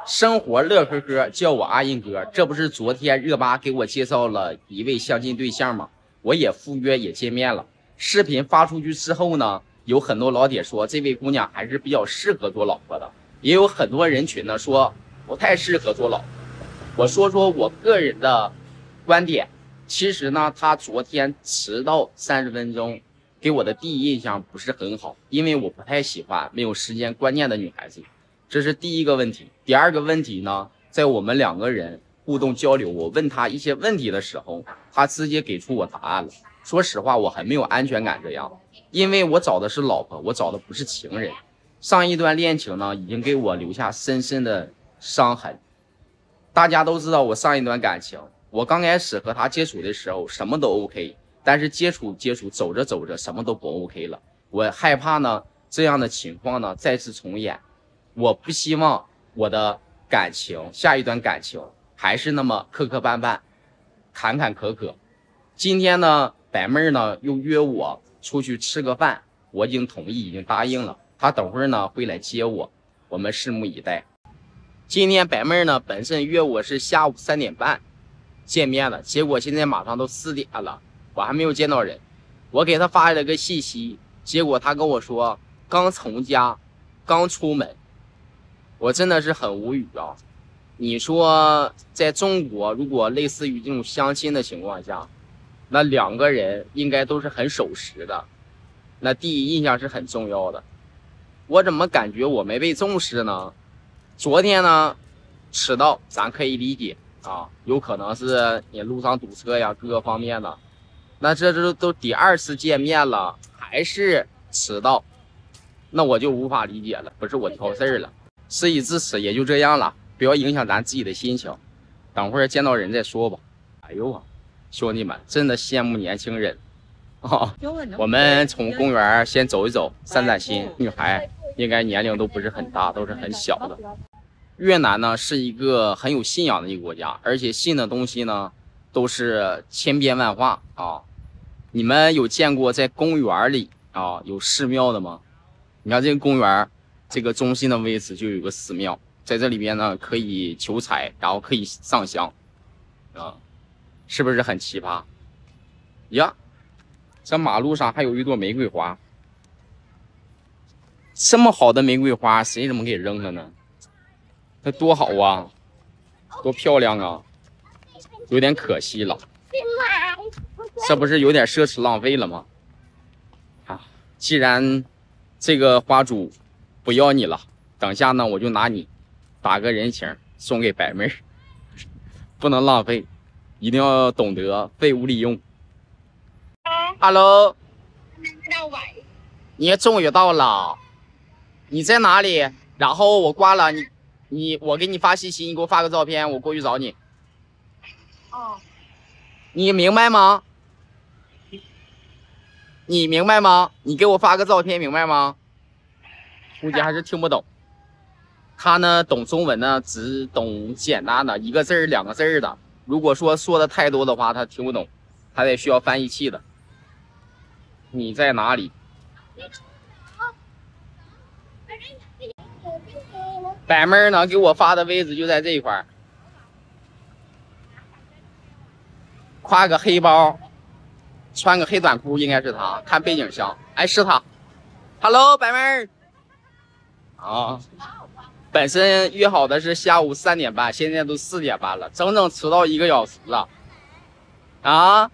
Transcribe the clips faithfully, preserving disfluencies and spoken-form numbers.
生活乐呵呵，叫我阿英哥。这不是昨天热巴给我介绍了一位相亲对象吗？我也赴约也见面了。视频发出去之后呢，有很多老铁说这位姑娘还是比较适合做老婆的，也有很多人群呢说不太适合做老婆。我说说我个人的观点。其实呢，她昨天迟到三十分钟，给我的第一印象不是很好，因为我不太喜欢没有时间观念的女孩子。这是第一个问题。第二个问题呢，在我们两个人互动交流，我问他一些问题的时候，他直接给出我答案了。说实话，我很没有安全感这样，因为我找的是老婆，我找的不是情人。上一段恋情呢，已经给我留下深深的伤痕。大家都知道我上一段感情，我刚开始和他接触的时候什么都 OK， 但是接触接触走着走着什么都不 OK 了。我害怕呢这样的情况呢再次重演。我不希望我的感情下一段感情还是那么磕磕绊绊坎坎坷坷。今天呢白妹儿呢又约我出去吃个饭，我已经同意已经答应了，她等会儿呢会来接我，我们拭目以待。今天白妹儿呢本身约我是下午三点半见面了，结果现在马上都四点了，我还没有见到人。我给她发了个信息，结果她跟我说刚从家刚出门。我真的是很无语啊！你说在中国，如果类似于这种相亲的情况下，那两个人应该都是很守时的，那第一印象是很重要的。我怎么感觉我没被重视呢？昨天呢迟到咱可以理解啊，有可能是你路上堵车呀，各个方面的。那这这都第二次见面了，还是迟到，那我就无法理解了，不是我挑事儿了。事已至此，也就这样了，不要影响咱自己的心情。等会儿见到人再说吧。哎呦啊，兄弟们，真的羡慕年轻人啊！我们从公园先走一走，散散心。女孩应该年龄都不是很大，都是很小的。越南呢是一个很有信仰的一个国家，而且信的东西呢都是千变万化啊。你们有见过在公园里啊有寺庙的吗？你看这个公园。这个中心的位置就有个寺庙，在这里边呢可以求财，然后可以上香，啊，是不是很奇葩呀？这马路上还有一朵玫瑰花，这么好的玫瑰花，谁怎么给扔了呢？那多好啊，多漂亮啊，有点可惜了，这不是有点奢侈浪费了吗？啊，既然这个花主不要你了，等下呢我就拿你打个人情送给白妹儿，不能浪费，一定要懂得废物利用。Hello， 你终于到了，你在哪里？然后我挂了，你你我给你发信息，你给我发个照片，我过去找你。哦，你明白吗？你明白吗？你给我发个照片，明白吗？估计还是听不懂，他呢懂中文呢，只懂简单的一个字儿、两个字儿的。如果说说的太多的话，他听不懂，还得需要翻译器的。你在哪里？白妹儿呢给我发的位置就在这一块儿，挎个黑包，穿个黑短裤，应该是他。看背景像，哎，是他。Hello， 白妹儿。啊，本身约好的是下午三点半，现在都四点半了，整整迟到一个小时了。啊，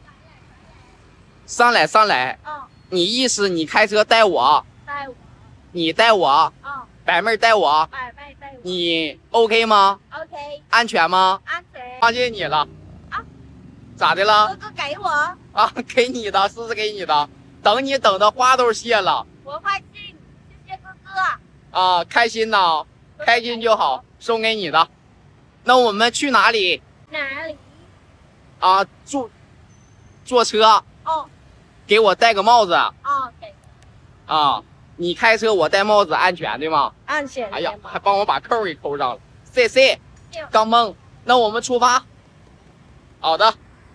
上来上来，哦、你意思你开车带我？带我。你带我？哦、白妹带我。白妹带我。你 OK 吗 ？OK。安全吗？安全。放心你了。啊？咋的了？哥哥给我。啊，给你的，是是给你的。等你等的花都谢了。我快进，谢谢哥哥。啊，开心呢，开心就好，送给你的。那我们去哪里？哪里？啊，坐坐车。哦。给我戴个帽子。哦，给。啊，你开车我戴帽子，安全对吗？安全。哎呀，还帮我把扣给扣上了，谢谢。刚懵。那我们出发。好的。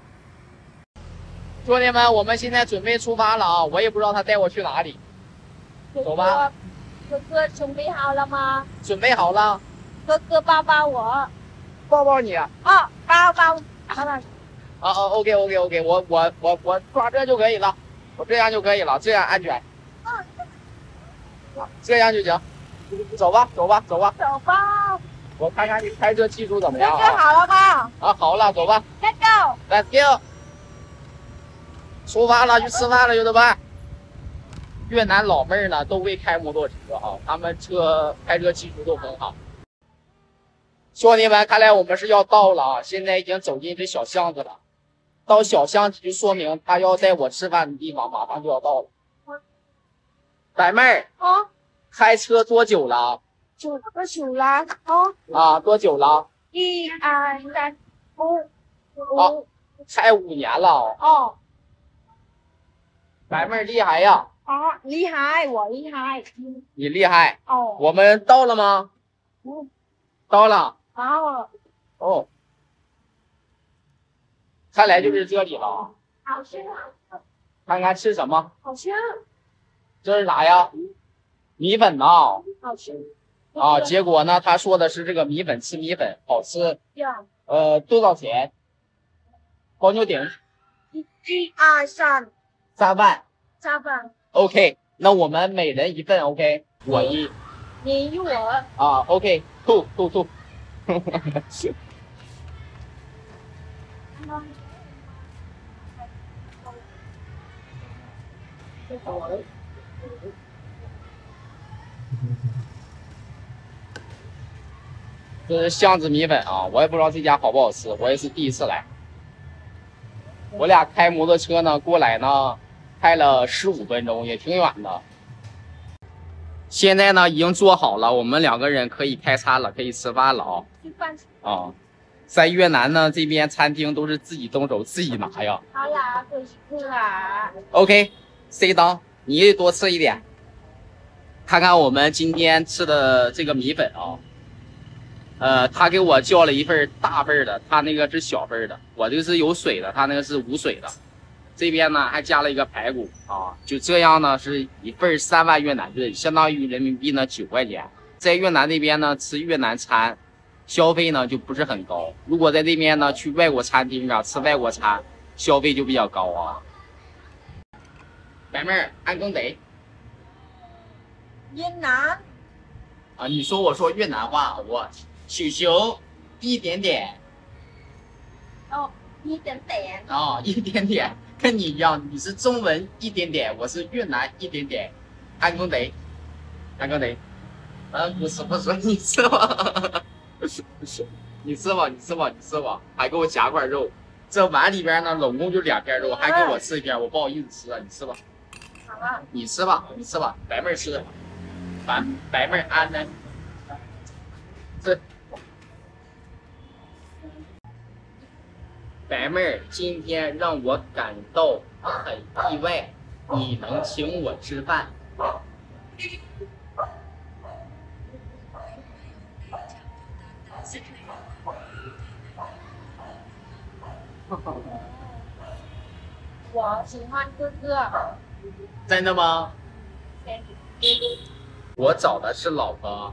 兄弟们，我们现在准备出发了啊！我也不知道他带我去哪里。走吧。哥哥准备好了吗？准备好了。 哥哥抱抱我。 抱抱你啊！ 哦，抱抱抱抱。 啊啊，OK OK OK，我我我我抓这就可以了，我这样就可以了，这样安全。啊，这样就行。走吧，走吧，走吧。 走吧。 我看看你开车技术怎么样啊？ 哥哥好了吗？ 啊，好了，走吧。 Let's go。 Let's go。出发了，去吃饭了，兄弟们。越南老妹儿呢都会开摩托车啊，他们车开车技术都很好。兄弟们，看来我们是要到了啊！现在已经走进这小巷子了，到小巷子就说明他要带我吃饭的地方马上就要到了。白妹儿啊， 开车多久了？ 九多久了？哦， 啊，多久了？ 一二三五啊五。 开五年了。 哦。 白妹儿厉害呀！ 哦，厉害，我厉害。 你厉害。 哦。 我们到了吗？ 嗯， 到了。 到了。 哦，看来就是这里了啊！ 好吃。 看看吃什么？ 好吃。 这是啥呀？米粉呐！ 好吃。 啊，结果呢，他说的是这个米粉，吃米粉好吃。呃，多少钱？包牛顶。 一、一二三。 三万。 三万。 OK， 那我们每人一份 ，OK？ 我一。 你一我。 啊 ，OK， 吐吐吐。这是巷子米粉啊，我也不知道这家好不好吃，我也是第一次来。我俩开摩托车呢，过来呢，开了十五分钟，也挺远的。现在呢，已经做好了，我们两个人可以开餐了，可以吃饭了啊。 吃饭。 啊，在越南呢，这边餐厅都是自己动手自己拿呀。 好啦，可以吃啦。 OK，sit down， 你也多吃一点。看看我们今天吃的这个米粉啊。呃，他给我叫了一份大份的，他那个是小份的，我这个是有水的，他那个是无水的。这边呢还加了一个排骨啊，就这样呢是一份三万越南盾，相当于人民币呢九块钱。在越南那边呢吃越南餐，消费呢就不是很高。如果在这边呢去外国餐厅啊吃外国餐，消费就比较高啊。白妹儿，安更得。 越南。 啊，你说我说越南话，我羞羞一点点。 哦，一点点。 哦，一点点。跟你一样，你是中文一点点，我是越南一点点。安公得，安公得，嗯，不是不是，你吃吧，你吃吧，你吃吧，你吃吧，还给我夹块肉。这碗里边呢，总共就两片肉，还给我吃一片，我不好意思吃啊，你吃吧。 好了， 你吃吧，你吃吧，白妹吃，白白妹安呢？这。白妹儿今天让我感到很意外，你能请我吃饭？ 我喜欢哥哥。 真的吗？我找的是老婆。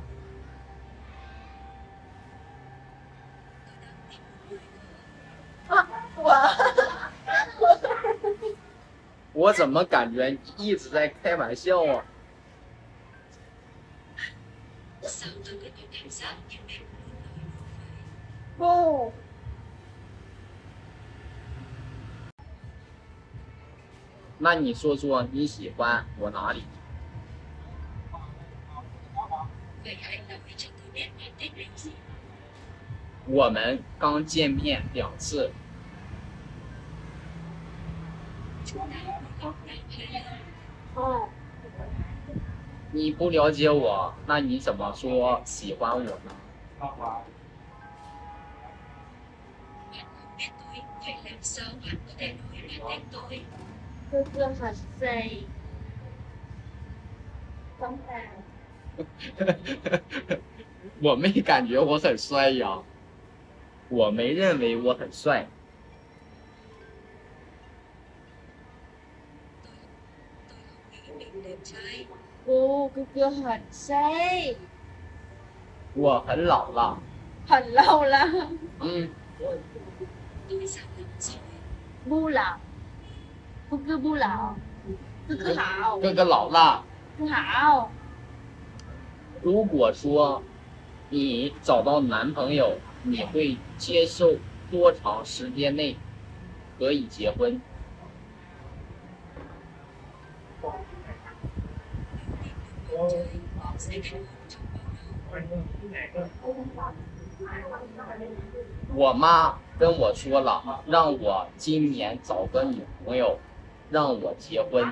啊，我我怎么感觉你一直在开玩笑啊？ 不。 那你说说你喜欢我哪里？我们刚见面两次。 哦。 你不了解我，那你怎么说喜欢我呢？ 哥哥很帅。当然。 我没感觉我很帅呀，我没认为我很帅。 哦，哥哥很帅。 我很老了。 很老了。 嗯， 不老，哥哥不老，哥哥好， 哥哥老了。 不好。 如果说你找到男朋友，你会接受多长时间内可以结婚？我妈跟我说了，让我今年找个女朋友，让我结婚。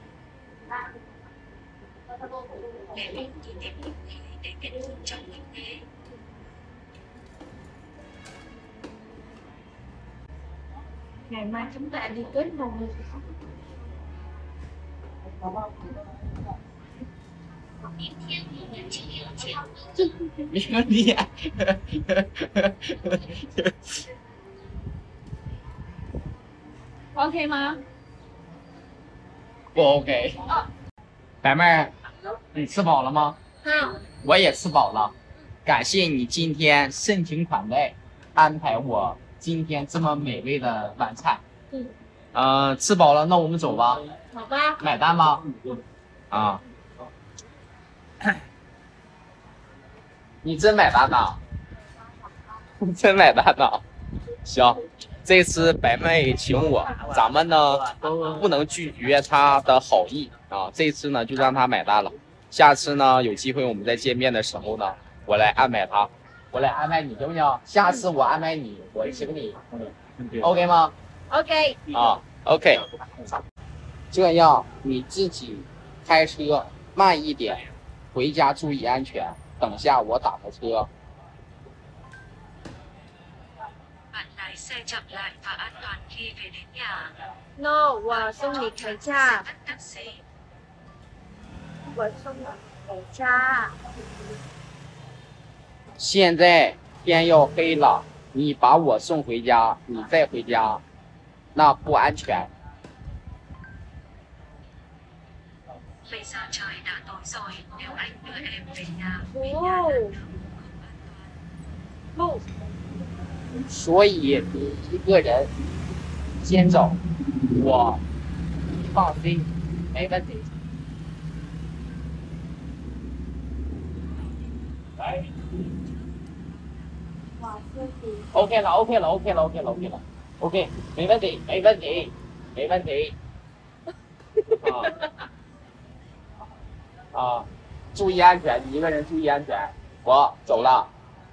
Ngày mai chúng ta đi kết hôn. 没问题。 OK 吗？ 不 OK。白妹儿，你吃饱了吗？ 好。 我也吃饱了，感谢你今天盛情款待，安排我今天这么美味的晚餐。 嗯。 呃，吃饱了，那我们走吧。 好吧。 买单吗？啊。你真买单呐？真买单呐？行，这次白妹请我，咱们呢不能拒绝她的好意啊。这次呢就让她买单了，下次呢有机会我们再见面的时候呢，我来安排她，我来安排你，行不行？下次我安排你，我请你，嗯，OK 吗 ？OK。 啊 ，OK。这样你自己开车慢一点，回家注意安全。等下我打个车。 No， 我送你回家。我送你回家。 现在天要黑了，你把我送回家，你再回家，那不安全。 不。 所以你一个人先走，我放心，没问题。来。OK 了 ，OK 了 ，OK 了，OK 了 ，OK 了 ，OK， 没问题，没问题，没问题。啊啊，注意安全，你一个人注意安全。我走了。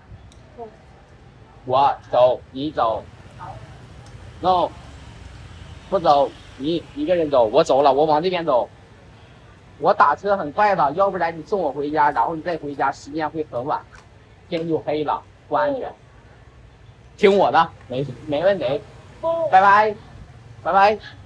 我走，你走。No， 不走，你一个人走。我走了，我往这边走。我打车很快的，要不然你送我回家，然后你再回家，时间会很晚，天就黑了，不安全。听我的，没没问题。拜拜，拜拜。